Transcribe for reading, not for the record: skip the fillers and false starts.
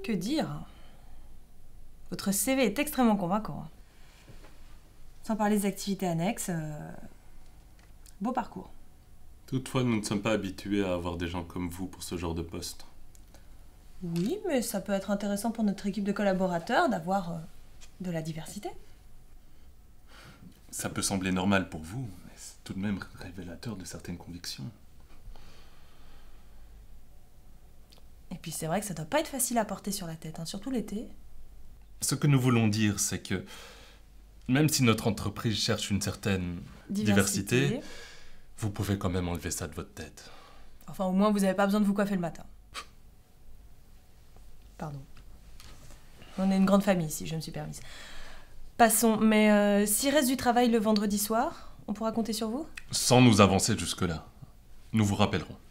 Que dire? Votre CV est extrêmement convaincant. Sans parler des activités annexes, beau parcours. Toutefois, nous ne sommes pas habitués à avoir des gens comme vous pour ce genre de poste. Oui, mais ça peut être intéressant pour notre équipe de collaborateurs d'avoir de la diversité. Ça peut sembler normal pour vous, mais c'est tout de même révélateur de certaines convictions. Et puis c'est vrai que ça doit pas être facile à porter sur la tête, surtout l'été. Ce que nous voulons dire, c'est que même si notre entreprise cherche une certaine diversité, vous pouvez quand même enlever ça de votre tête. Enfin, au moins, vous n'avez pas besoin de vous coiffer le matin. Pardon. On est une grande famille ici, je me suis permise. Passons, mais s'il reste du travail le vendredi soir, on pourra compter sur vous? Sans nous avancer jusque-là, nous vous rappellerons.